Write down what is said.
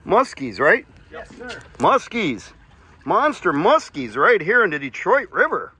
Muskies, right? Yes, sir. Muskies. Monster muskies right here in the Detroit River.